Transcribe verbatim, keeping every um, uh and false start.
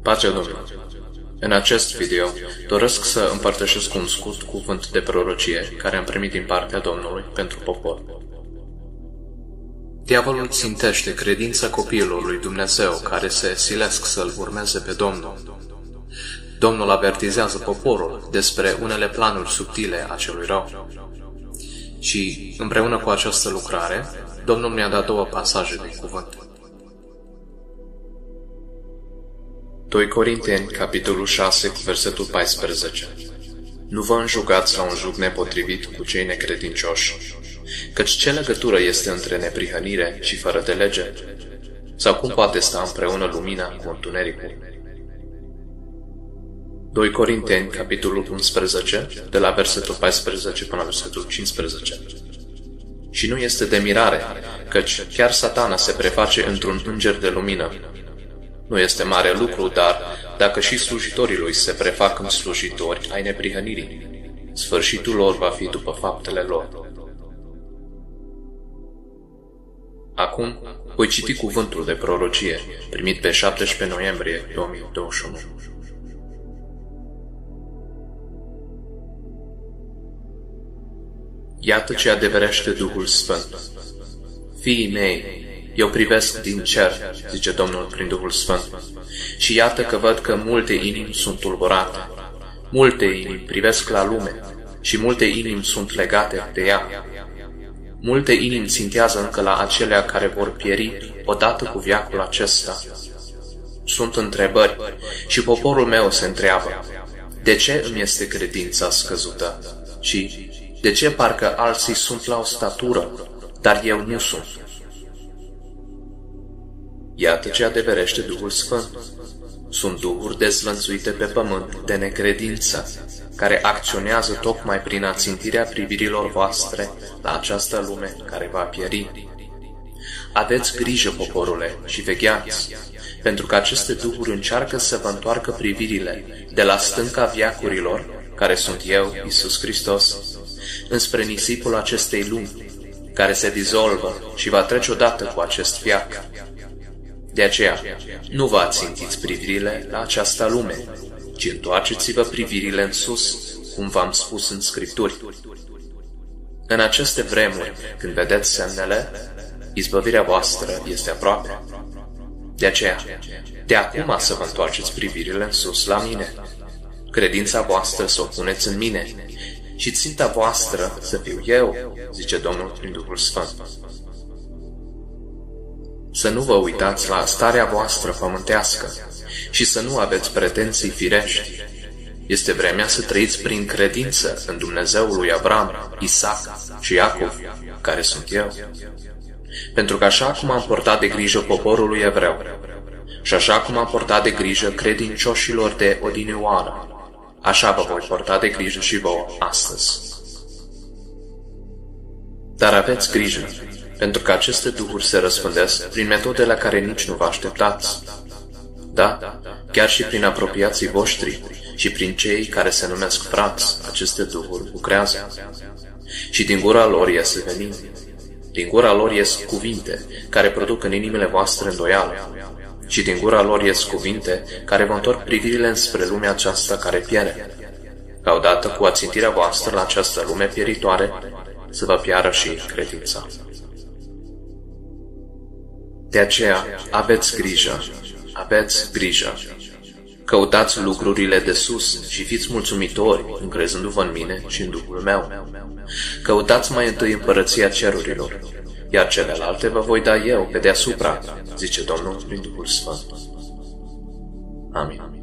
Pacea Domnului! În acest video doresc să împărtășesc un scurt cuvânt de prorocie care am primit din partea Domnului pentru popor. Diavolul țintește credința copiilor lui Dumnezeu care se silesc să-L urmeze pe Domnul. Domnul avertizează poporul despre unele planuri subtile a celui rău. Și, împreună cu această lucrare, Domnul mi-a dat două pasaje din cuvânt. doi Corinteni, capitolul șase, cu versetul paisprezece. Nu vă înjugați la un jug nepotrivit cu cei necredincioși, căci ce legătură este între neprihănire și fără de lege? Sau cum poate sta împreună lumina cu întunericul? doi Corinteni, capitolul unsprezece, de la versetul paisprezece până la versetul cincisprezece. Și nu este de mirare, căci chiar Satana se preface într-un înger de lumină. Nu este mare lucru, dar dacă și slujitorii lui se prefac în slujitori ai neprihănirii, sfârșitul lor va fi după faptele lor. Acum voi citi cuvântul de prorocie primit pe șaptesprezece noiembrie două mii douăzeci și unu. Iată ce adeverește Duhul Sfânt. Fiii mei, eu privesc din cer, zice Domnul prin Duhul Sfânt, și iată că văd că multe inimi sunt tulburate. Multe inimi privesc la lume și multe inimi sunt legate de ea. Multe inimi țintează încă la acelea care vor pieri odată cu veacul acesta. Sunt întrebări și poporul meu se întreabă, de ce îmi este credința scăzută? Și de ce parcă alții sunt la o statură, dar eu nu sunt? Iată ce adeverește Duhul Sfânt. Sunt duhuri dezvănțuite pe pământ de necredință, care acționează tocmai prin ațintirea privirilor voastre la această lume care va pieri. Aveți grijă, poporule, și vegheați, pentru că aceste duhuri încearcă să vă întoarcă privirile de la stânca veacurilor, care sunt eu, Iisus Hristos, înspre nisipul acestei lumi, care se dizolvă și va trece odată cu acest veac. De aceea, nu vă ațintiți privirile la această lume, ci întoarceți-vă privirile în sus, cum v-am spus în Scripturi. În aceste vremuri, când vedeți semnele, izbăvirea voastră este aproape. De aceea, de acum să vă întoarceți privirile în sus la mine, credința voastră să o puneți în mine și ținta voastră să fiu eu, zice Domnul prin Duhul Sfânt. Să nu vă uitați la starea voastră pământească și să nu aveți pretenții firești. Este vremea să trăiți prin credință în Dumnezeul lui Avram, Isaac și Iacov, care sunt eu. Pentru că așa cum am purtat de grijă poporului evreu și așa cum am purtat de grijă credincioșilor de odinioară, așa vă voi purta de grijă și vouă astăzi. Dar aveți grijă, pentru că aceste duhuri se răspândesc prin metode la care nici nu vă așteptați. Da, chiar și prin apropiații voștri și prin cei care se numesc frați, aceste duhuri lucrează. Și din gura lor iese venin. Din gura lor ies cuvinte care produc în inimile voastre îndoială. Și din gura lor ies cuvinte care vă întorc privirile înspre lumea aceasta care piere, ca odată cu ațintirea voastră la această lume pieritoare să vă piară și credința. De aceea, aveți grijă, aveți grijă. Căutați lucrurile de sus și fiți mulțumitori, încrezându-vă în mine și în Duhul meu. Căutați mai întâi împărăția cerurilor, iar celelalte vă voi da eu pe deasupra, zice Domnul prin Duhul Sfânt. Amin.